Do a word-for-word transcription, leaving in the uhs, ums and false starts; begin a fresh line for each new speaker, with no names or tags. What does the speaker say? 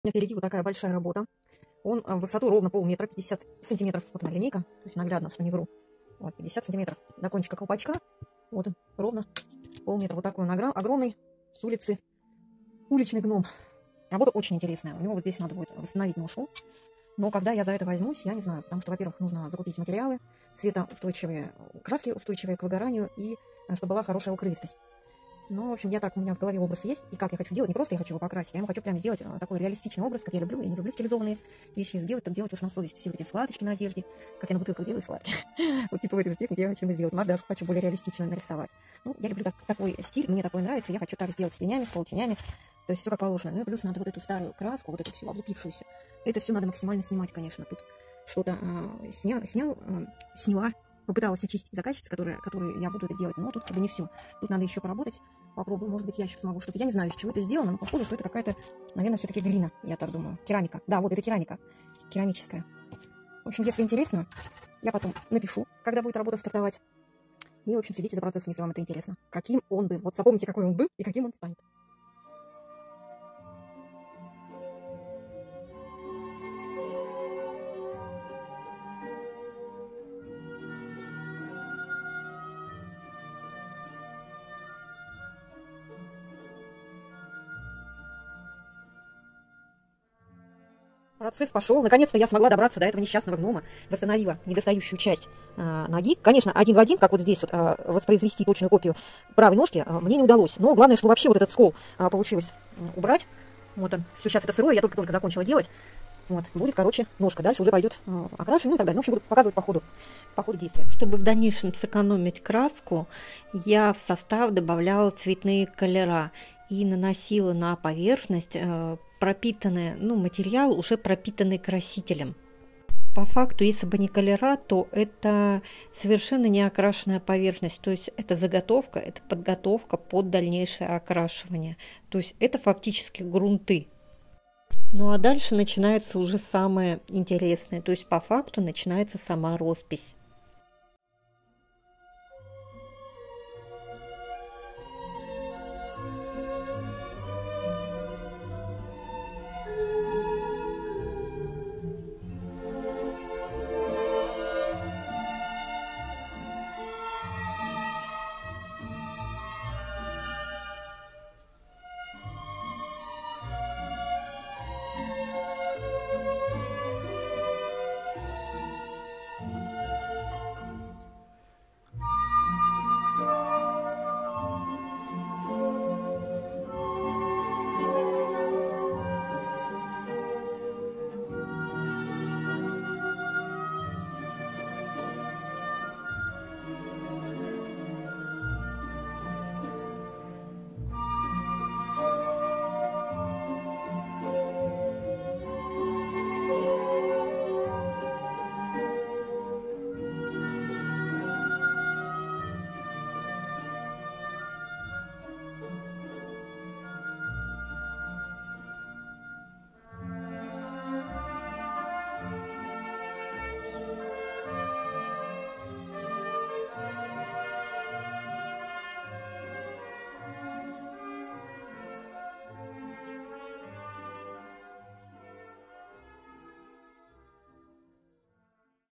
У меня впереди вот такая большая работа. Он в высоту ровно полметра, пятьдесят сантиметров. Вот она линейка, то есть наглядно, что не вру. Вот, пятьдесят сантиметров до кончика колпачка. Вот он, ровно полметра. Вот такой он огромный, с улицы. Уличный гном. Работа очень интересная. У него вот здесь надо будет восстановить ношу. Но когда я за это возьмусь, я не знаю. Потому что, во-первых, нужно закупить материалы, светоустойчивые, краски устойчивые к выгоранию и чтобы была хорошая укрывистость. Ну, в общем, я так, у меня в голове образ есть, и как я хочу делать, не просто я хочу его покрасить, я ему хочу прямо сделать такой реалистичный образ, как я люблю, я не люблю стилизованные вещи, сделать, так делать уж на совесть, все эти складочки на одежде, как я на бутылках делаю складки. Вот типа в этой же технике я хочу ему сделать, мордашку хочу более реалистично нарисовать. Ну, я люблю такой стиль, мне такой нравится, я хочу так сделать с тенями, с полутенями, то есть все как положено. Ну и плюс надо вот эту старую краску, вот эту всю облупившуюся, это все надо максимально снимать, конечно, тут что-то э, снял, снял э, сняла. Попыталась очистить заказчица, которая, которую я буду это делать, но тут как бы не все. Тут надо еще поработать. Попробую, может быть, я еще смогу что-то. Я не знаю, из чего это сделано, но похоже, что это какая-то, наверное, все-таки глина, я так думаю. Керамика. Да, вот это керамика. Керамическая. В общем, если интересно, я потом напишу, когда будет работа стартовать. И, в общем, следите за процессом, если вам это интересно. Каким он был. Вот запомните, какой он был и каким он станет. Процесс пошел. Наконец-то я смогла добраться до этого несчастного гнома. Восстановила недостающую часть э, ноги. Конечно, один в один, как вот здесь вот, э, воспроизвести точную копию правой ножки, э, мне не удалось. Но главное, что вообще вот этот скол э, получилось убрать. Вот он. Все, сейчас это сырое, я только-только закончила делать. Вот. Будет, короче, ножка. Дальше уже пойдет э, окрашивание, ну и так далее. Ну, в общем, буду показывать по ходу, по ходу действия.
Чтобы в дальнейшем сэкономить краску, я в состав добавляла цветные колера и наносила на поверхность э, пропитанный, ну, материал, уже пропитанный красителем. По факту, если бы не колера, то это совершенно не окрашенная поверхность. То есть это заготовка, это подготовка под дальнейшее окрашивание. То есть это фактически грунты. Ну а дальше начинается уже самое интересное. То есть по факту начинается сама роспись.